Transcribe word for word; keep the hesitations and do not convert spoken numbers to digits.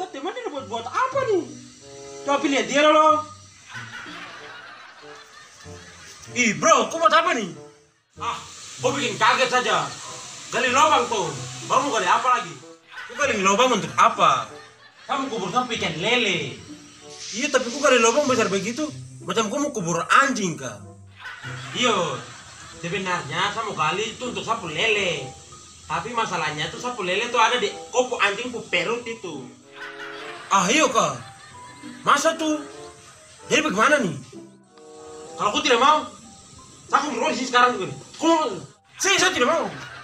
Bangsat, teman ini buat buat apa nih? Coba lihat dia loh. Ih bro, kau buat apa nih? Ah, kau bikin kaget saja. Gali lubang tuh, baru mau gali apa lagi? Kau gali lubang untuk apa? Kamu kubur sampai ikan lele. Iya, tapi kau gali lubang besar begitu, macam kau mau kubur anjing kah? Iya, sebenarnya saya mau gali itu untuk sapu lele. Tapi masalahnya tuh sapu lele tuh ada di kopo anjing pu perut itu. Ah iya kak, masa tuh? Jadi bagaimana nih? Kalau aku tidak mau, saya mau di sini sekarang juga nih. Kau mau? Saya, saya tidak mau.